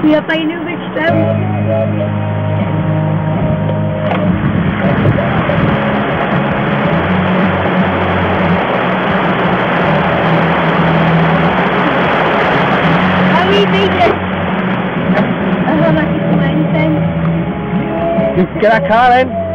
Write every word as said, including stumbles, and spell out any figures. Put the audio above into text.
We are playing newbridge still. How we beat it? I don't like it for anything. Get that car in.